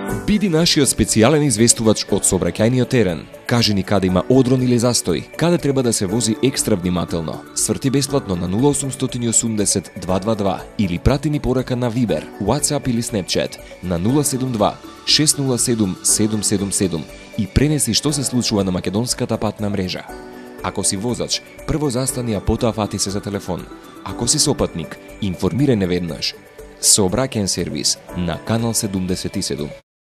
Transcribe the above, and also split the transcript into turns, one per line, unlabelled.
Биди нашиот специјален известувач од сообраќајниот терен. Кажи ни каде има одрон или застој, каде треба да се вози екстра внимателно. Сврти бесплатно на 0880 222 или прати ни порака на Viber, WhatsApp или Snapchat на 072 607 777 и пренеси што се случува на македонската патна мрежа. Ако си возач, прво застани, а потоа фати се за телефон. Ако си сопатник, информирај неведнаш. Сообраќаен сервис на Канал 77.